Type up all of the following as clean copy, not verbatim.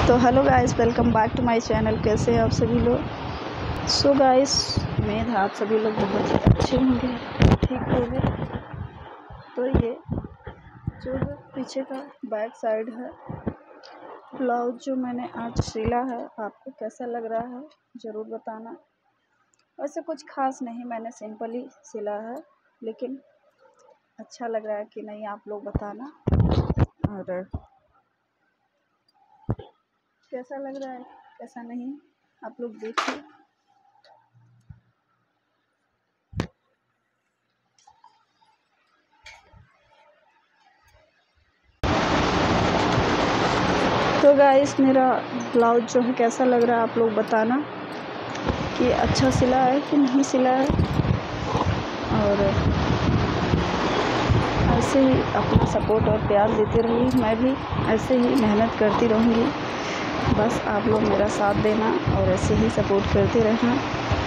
तो hello guys, welcome back to my channel. कैसे हैं आप सभी लोग? सो गाइस, उम्मीद है आप सभी लोग बहुत ही अच्छे होंगे, ठीक होंगे। तो ये जो है पीछे का बैक साइड है ब्लाउज जो मैंने आज सिला है, आपको कैसा लग रहा है ज़रूर बताना। वैसे कुछ खास नहीं, मैंने सिंपल ही सिला है, लेकिन अच्छा लग रहा है कि नहीं आप लोग बताना। और कैसा लग रहा है कैसा नहीं आप लोग देखिए। तो गाइस, मेरा ब्लाउज जो है कैसा लग रहा है आप लोग बताना कि अच्छा सिला है कि नहीं सिला है। और ऐसे ही अपना सपोर्ट और प्यार देते रहिए, मैं भी ऐसे ही मेहनत करती रहूँगी। बस आप लोग मेरा साथ देना और ऐसे ही सपोर्ट करते रहना।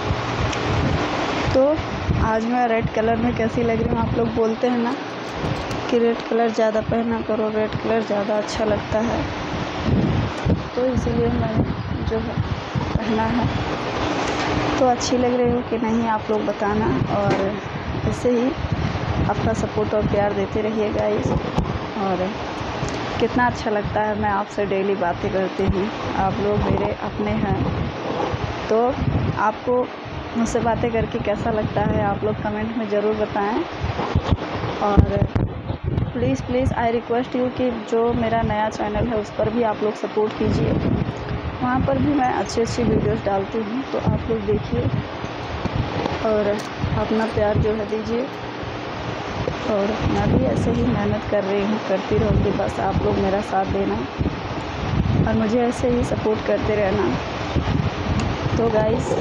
तो आज मैं रेड कलर में कैसी लग रही हूँ? आप लोग बोलते हैं ना कि रेड कलर ज़्यादा पहना करो, रेड कलर ज़्यादा अच्छा लगता है, तो इसीलिए मैंने जो है पहना है। तो अच्छी लग रही हो कि नहीं आप लोग बताना, और ऐसे ही अपना सपोर्ट और प्यार देते रहिए गाइस। और कितना अच्छा लगता है, मैं आपसे डेली बातें करती हूँ, आप लोग मेरे अपने हैं। तो आपको मुझसे बातें करके कैसा लगता है आप लोग कमेंट में ज़रूर बताएं। और प्लीज़ आई रिक्वेस्ट यू कि जो मेरा नया चैनल है उस पर भी आप लोग सपोर्ट कीजिए। वहाँ पर भी मैं अच्छी वीडियोस डालती हूँ, तो आप लोग देखिए और अपना प्यार जो है दीजिए। और मैं भी ऐसे ही मेहनत कर रही हूँ, करती रहूँगी, बस आप लोग मेरा साथ देना और मुझे ऐसे ही सपोर्ट करते रहना। तो गाइस,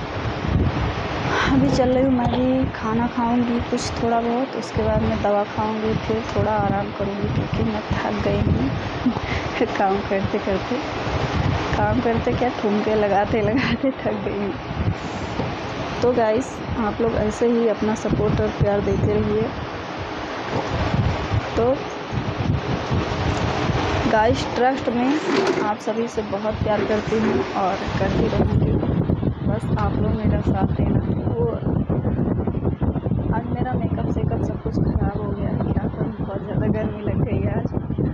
अभी चल रही हूँ, मैं भी खाना खाऊंगी कुछ थोड़ा बहुत, उसके बाद मैं दवा खाऊंगी, फिर थोड़ा आराम करूंगी क्योंकि मैं थक गई हूँ काम करते क्या ठुमके लगाते थक गई हूँ। तो गाइस, आप लोग ऐसे ही अपना सपोर्ट और प्यार देते रहिए। तो गाइस, ट्रस्ट में आप सभी से बहुत प्यार करती हूँ और करती रहूँगी, बस आप लोग मेरा साथ देना। वो आज मेरा मेकअप सेकअप सब कुछ ख़राब हो गया है, क्या करूँ, बहुत ज़्यादा गर्मी लग गई है आज।